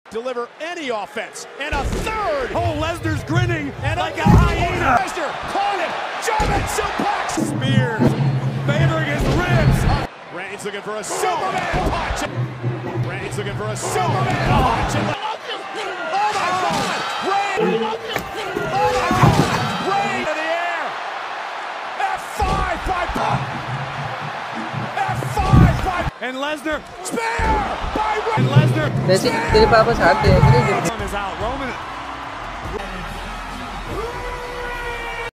deliver any offense. And a third. Oh, Lesnar's grinning and like a hyena. Lesnar caught him. German suplex. Spears favoring his ribs. Reigns looking for a Superman punch. Reigns looking for a Superman punch. Oh my God! Reigns! Oh my God! Reigns in the air. F5 by F5 by and Lesnar spear by Reigns. And Lesnar. तेरे पापा साथ दे is out. Roman